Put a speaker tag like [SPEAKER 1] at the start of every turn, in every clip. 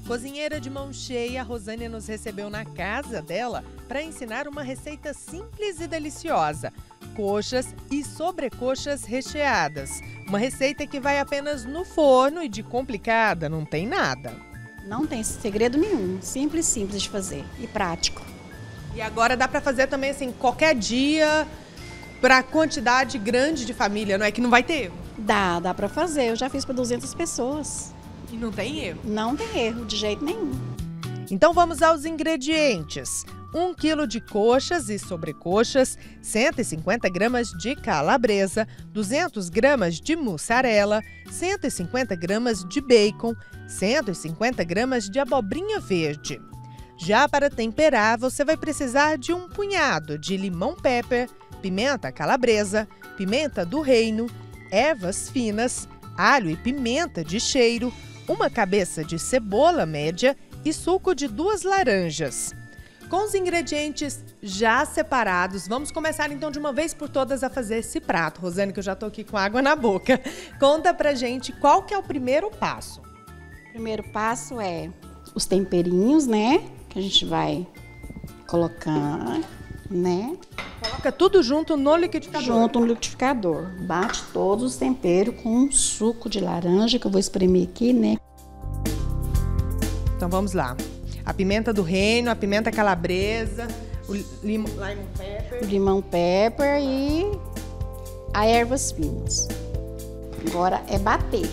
[SPEAKER 1] Cozinheira de mão cheia, a Rosânia nos recebeu na casa dela para ensinar uma receita simples e deliciosa: coxas e sobrecoxas recheadas. Uma receita que vai apenas no forno e de complicada não tem nada.
[SPEAKER 2] Não tem segredo nenhum, simples de fazer e prático.
[SPEAKER 1] E agora dá para fazer também assim, qualquer dia, para quantidade grande de família, não é que não vai ter erro?
[SPEAKER 2] Dá para fazer, eu já fiz para 200 pessoas.
[SPEAKER 1] E não tem erro?
[SPEAKER 2] Não tem erro, de jeito nenhum.
[SPEAKER 1] Então vamos aos ingredientes. 1 kg de coxas e sobrecoxas, 150 gramas de calabresa, 200 gramas de mussarela, 150 gramas de bacon, 150 gramas de abobrinha verde. Já para temperar, você vai precisar de um punhado de limão pepper, pimenta calabresa, pimenta do reino, ervas finas, alho e pimenta de cheiro, uma cabeça de cebola média e suco de 2 laranjas. Com os ingredientes já separados, vamos começar então de uma vez por todas a fazer esse prato. Rosane, que eu já tô aqui com água na boca. Conta pra gente qual que é o primeiro passo.
[SPEAKER 2] O primeiro passo é os temperinhos, né? Que a gente vai colocar, né?
[SPEAKER 1] Coloca tudo junto no liquidificador.
[SPEAKER 2] Junto no liquidificador. Bate todos os temperos com um suco de laranja, que eu vou espremer aqui, né?
[SPEAKER 1] Então vamos lá. A pimenta do reino, a pimenta calabresa, o
[SPEAKER 2] limão pepper e as ervas finas. Agora é bater.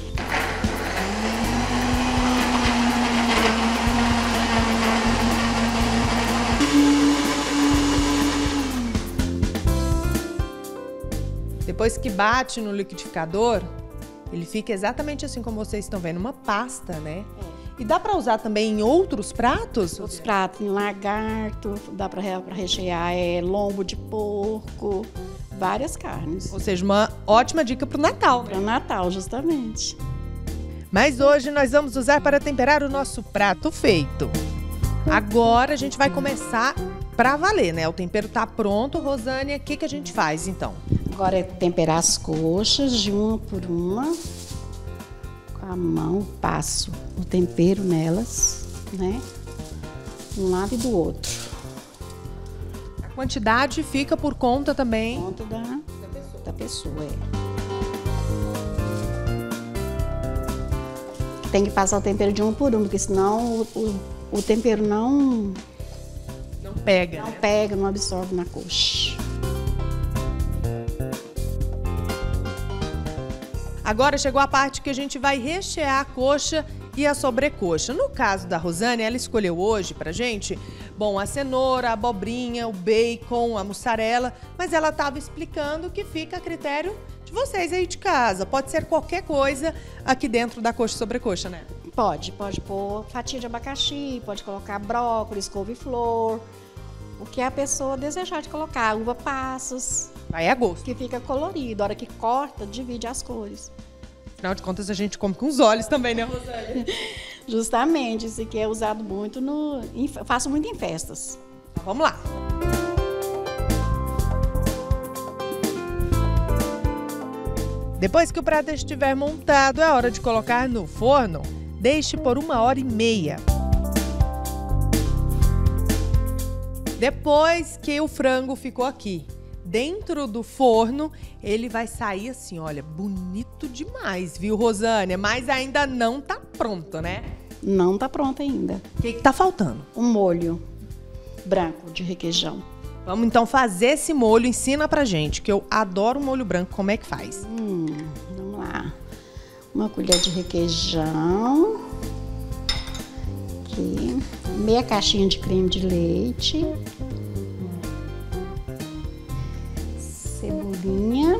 [SPEAKER 1] Depois que bate no liquidificador, ele fica exatamente assim como vocês estão vendo, uma pasta, né? E dá para usar também em outros pratos?
[SPEAKER 2] Outros pratos, em lagarto, dá para rechear lombo de porco, várias carnes.
[SPEAKER 1] Ou seja, uma ótima dica para o Natal.
[SPEAKER 2] Para o Natal, justamente.
[SPEAKER 1] Mas hoje nós vamos usar para temperar o nosso prato feito. Agora a gente vai começar para valer, né? O tempero tá pronto, Rosânia. O que a gente faz então?
[SPEAKER 2] Agora é temperar as coxas de uma por uma. Com a mão, passo o tempero nelas, né? De um lado e do outro.
[SPEAKER 1] A quantidade fica por conta também?
[SPEAKER 2] Por conta da pessoa, Tem que passar o tempero de um por um, porque senão o tempero não
[SPEAKER 1] pega.
[SPEAKER 2] Não pega, não absorve na coxa.
[SPEAKER 1] Agora chegou a parte que a gente vai rechear a coxa e a sobrecoxa. No caso da Rosane, ela escolheu hoje pra gente, bom, a cenoura, a abobrinha, o bacon, a mussarela, mas ela estava explicando que fica a critério de vocês aí de casa. Pode ser qualquer coisa aqui dentro da coxa e sobrecoxa, né?
[SPEAKER 2] Pode pôr fatia de abacaxi, pode colocar brócolis, couve-flor, o que a pessoa desejar de colocar, uva passas.
[SPEAKER 1] Aí é gosto.
[SPEAKER 2] Que fica colorido, a hora que corta, divide as cores.
[SPEAKER 1] Afinal de contas, a gente come com os olhos também, né, Rosane?
[SPEAKER 2] Justamente, isso aqui é usado muito faço muito em festas.
[SPEAKER 1] Então, vamos lá. Depois que o prato estiver montado, é hora de colocar no forno. Deixe por 1h30. Depois que o frango ficou aqui dentro do forno, ele vai sair assim, olha, bonito demais, viu, Rosânia? Mas ainda não tá pronto, né?
[SPEAKER 2] Não tá pronto ainda.
[SPEAKER 1] O que tá faltando?
[SPEAKER 2] Um molho branco de requeijão.
[SPEAKER 1] Vamos então fazer esse molho, ensina pra gente, que eu adoro molho branco, como é que faz?
[SPEAKER 2] Vamos lá. Uma colher de requeijão. Aqui. Meia caixinha de creme de leite. Cebolinha.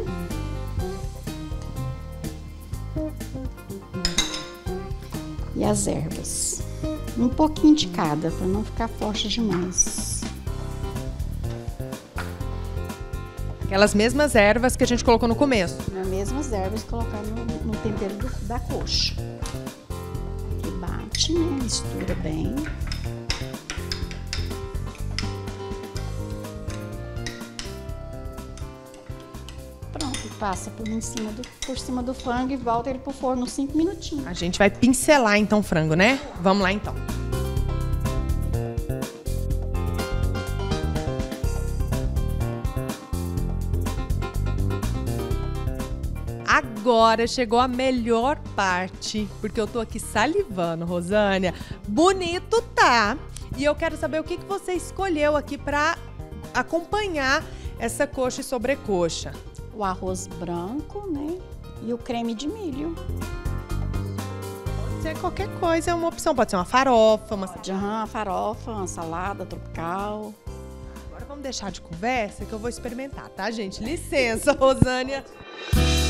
[SPEAKER 2] E as ervas. Um pouquinho de cada, para não ficar forte demais.
[SPEAKER 1] Aquelas mesmas ervas que a gente colocou no começo.
[SPEAKER 2] As mesmas ervas colocar no tempero da coxa. Aqui bate, né? Mistura bem. Pronto, passa por cima do frango e volta ele pro forno 5 minutinhos.
[SPEAKER 1] A gente vai pincelar então o frango, né? Vamos lá então. Agora chegou a melhor parte, porque eu tô aqui salivando, Rosânia. Bonito tá! E eu quero saber o que você escolheu aqui para acompanhar essa coxa e sobrecoxa.
[SPEAKER 2] O arroz branco, né? E o creme de milho.
[SPEAKER 1] Pode ser qualquer coisa, é uma opção. Pode ser uma farofa,
[SPEAKER 2] uma farofa, uma salada tropical.
[SPEAKER 1] Agora vamos deixar de conversa que eu vou experimentar, tá, gente? Licença, Rosânia.